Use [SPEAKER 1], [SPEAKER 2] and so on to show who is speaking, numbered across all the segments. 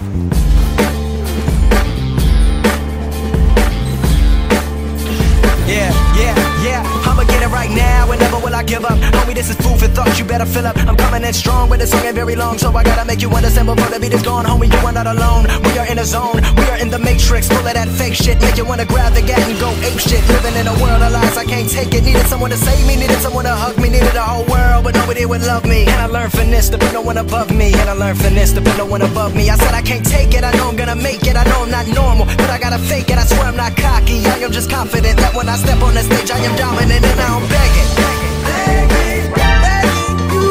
[SPEAKER 1] I'ma get it right now and never will I give up. Homie, this is food for thought, you better fill up. I'm coming in strong, but the song ain't very long, so I gotta make you understand before the beat is gone. Homie, you are not alone, we are in a zone, we are in the matrix, full of that fake shit. Make you wanna grab the gat and go ape shit. Living in a world of lies, I can't take it. Needed someone to save me, needed someone to hug me, needed a whole world, but nobody would love me. And I learned finesse to put no one above me, and I learned finesse to put no one above me. I said I can't take it, I know I'm gonna make it, I know I'm not normal, but I gotta fake it. I swear I'm not cocky, I am just confident that when I step on the stage I am dominant, and now I'm begging, begging, begging you,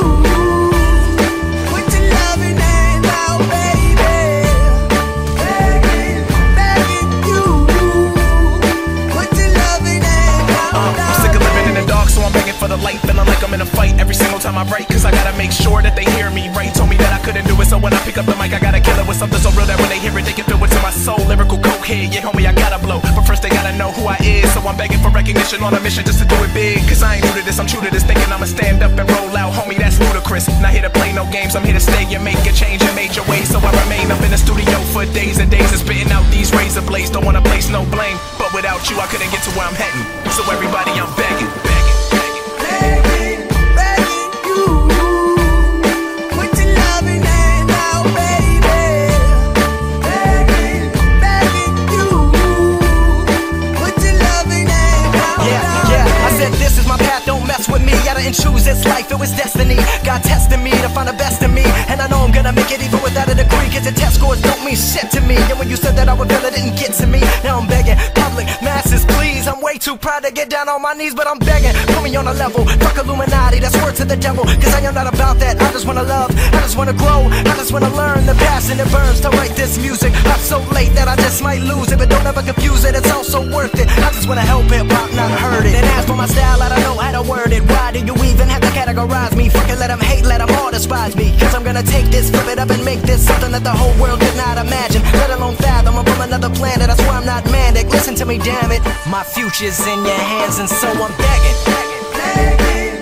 [SPEAKER 1] put your loving hand out, baby. Begging, begging you, put your loving hand out.
[SPEAKER 2] I'm sick of living in the dark, so I'm begging for the light. Feeling like I'm in a fight every single time I write, cause I gotta make sure that they hear me right. Told me that I couldn't do it, so when I pick up the mic I gotta kill it with something so real that when they hear it they can feel it to my soul. Lyrical cokehead, yeah homie, I gotta blow, but first they gotta know who I is. So I'm begging for recognition on a mission just to do it big, cause I ain't new to this, I'm true to this. Thinking I'ma stand up and roll out, homie, that's ludicrous. Not here to play no games, I'm here to stay and make a change and major way. So I remain up in the studio for days and days and spitting out these razor blades. Don't wanna place no blame, but without you I couldn't get to where I'm heading. So everybody, I'm begging, begging, begging,
[SPEAKER 1] Begging, begging you, put your loving hand out, baby. Begging, begging you, put your loving hand out. Yeah, I said this is my path, don't mess with me. I didn't choose this life, it was destiny. God tested me to find the best in me, and I know I'm gonna make it even without a degree, cause the test scores don't mean shit to me. And when you said that I would feel it didn't get to me, now I'm begging, public masses please. I'm way too proud to get down on my knees, but I'm begging, put me on a level, fuck Illuminati, that's word to the devil, cause I am not about that. I just wanna love, I just wanna grow, I just wanna learn. The passion it burns to write this music. I'm so late that I just might lose it, but don't ever confuse it, it's all so worth it. I just wanna help hip-hop, not hurt it. And as for my style, I don't know how to word it. Why do you even have to categorize me? Fucking let them hate, let them all despise me, cause I'm gonna take this, flip it up and make this something that the whole world could not imagine, let alone fathom. I'm from another planet, that's why I'm not manic. Listen to me, damn it, my future's in your hands, and so I'm begging, begging, begging.